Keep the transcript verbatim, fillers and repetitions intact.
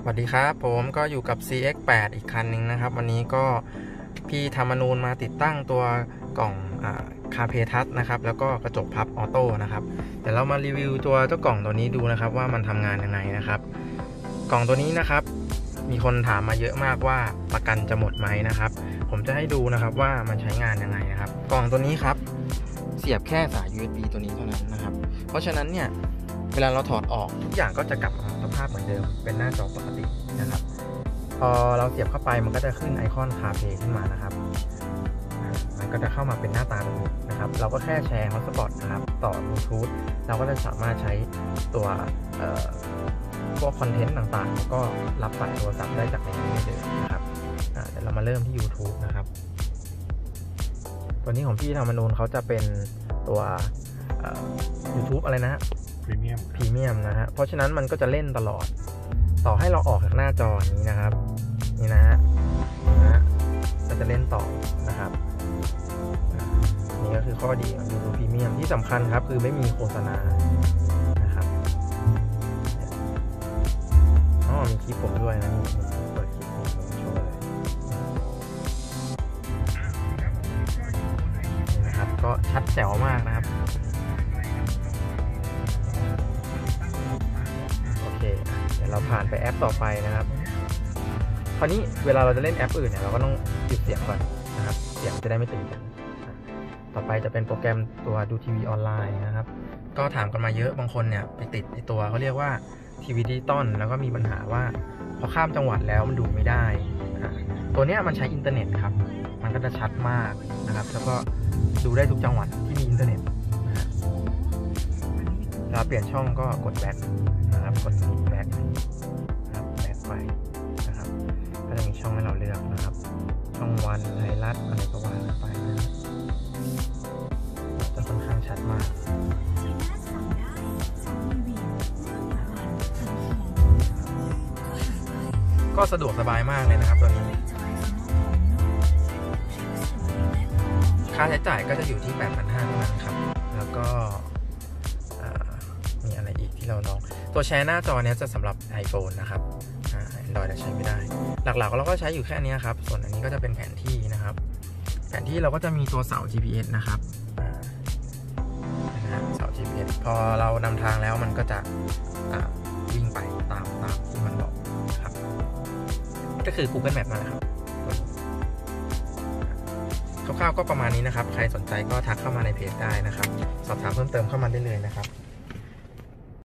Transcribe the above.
วัสดีครับผมก็อยู่กับ ซี เอ็กซ์ แปด อีกคันหนึ่งนะครับวันนี้ก็พี่ธรรมนูญมาติดตั้งตัวกล่องคาเพทัชนะครับแล้วก็กระจกพับออโต้นะครับเดี๋ยวเรามารีวิวตัวเจ้ากล่องตัวนี้ดูนะครับว่ามันทำงานยังไงนะครับกล่องตัวนี้นะครับมีคนถามมาเยอะมากว่าประกันจะหมดไหมนะครับผมจะให้ดูนะครับว่ามันใช้งานยังไงนะครับกล่องตัวนี้ครับเสียบแค่สาย ยู เอส บี ตัวนี้เท่านั้นนะครับเพราะฉะนั้นเนี่ยเวลาเราถอดออกทุกอย่างก็จะกลับมาสภาพเหมือนเดิมเป็นหน้าจอปกตินะครับพอเราเสียบเข้าไปมันก็จะขึ้นไอคอนคาเพย์ขึ้นมานะครับมันก็จะเข้ามาเป็นหน้าตาแบบนี้นะครับเราก็แค่แชร์ฮอตสปอตนะครับต่อบลูทูธเราก็จะสามารถใช้ตัวพวกคอนเทนต์ต่างๆแล้วก็รับสายโทรศัพท์ได้จากในนี้ได้เลยนะครับเดี๋ยวเรามาเริ่มที่ YouTube นะครับตัวนี้ของพี่ธรรมนูญเขาจะเป็นตัว YouTube อะไรนะพรีเมียมพรีเมียมนะฮะเพราะฉะนั้นมันก็จะเล่นตลอดต่อให้เราออกจากหน้าจอนี้นะครับนี่นะฮะนะมันจะเล่นต่อนะครับนี่ก็คือข้อดีของ YouTube พรีเมียมที่สำคัญครับคือไม่มีโฆษณานะครับอ๋อมีคลิปผมด้วยนะนี่เปิดคลิปผมโชว์เลยนี่นะครับก็ชัดแจ๋วมากนะครับเดี๋ยวเราผ่านไปแอปต่อไปนะครับคราวนี้เวลาเราจะเล่นแอปอื่นเนี่ยเราก็ต้องหยุดเสียงก่อนนะครับเสียงจะได้ไม่ตีกันต่อไปจะเป็นโปรแกรมตัวดูทีวีออนไลน์นะครับก็ถามกันมาเยอะบางคนเนี่ยไปติดในตัวเขาเรียกว่าทีวีดิจิตอลแล้วก็มีปัญหาว่าพอข้ามจังหวัดแล้วมันดูไม่ได้ตัวนี้มันใช้อินเทอร์เน็ตครับมันก็จะชัดมากนะครับแล้วก็ดูได้ทุกจังหวัดที่มีอินเทอร์เน็ตเราเปลี่ยนช่องก็กดแบ็คนะครับกดแบ็คนะครับแบ็คไปนะครับก็จะมีช่องให้เราเลือกนะครับช่องวันไทยรัฐอะไรก็ว่าไปนะจะค่อนข้างชัดมากก็สะดวกสบายมากเลยนะครับตัวนี้ค่าใช้จ่ายก็จะอยู่ที่ แปดพันห้าร้อย เท่านั้นครับแล้วก็มีอะไรอีกที่เราลองตัวแชร์หน้าจอเนี้ยจะสำหรับ iPhone นะครับอ่า Android ใช้ไม่ได้หลักๆเราก็ใช้อยู่แค่นี้ครับส่วนอันนี้ก็จะเป็นแผนที่นะครับแผนที่เราก็จะมีตัวเสา จี พี เอส นะครับนะฮะเสา จี พี เอส พอเรานำทางแล้วมันก็จะวิ่งไปตามตามที่มันบอกครับก็คือ Google Map นั่นแหละครับคร่าวๆก็ประมาณนี้นะครับใครสนใจก็ทักเข้ามาในเพจได้นะครับสอบถามเพิ่มเติมเข้ามาได้เลยนะครับ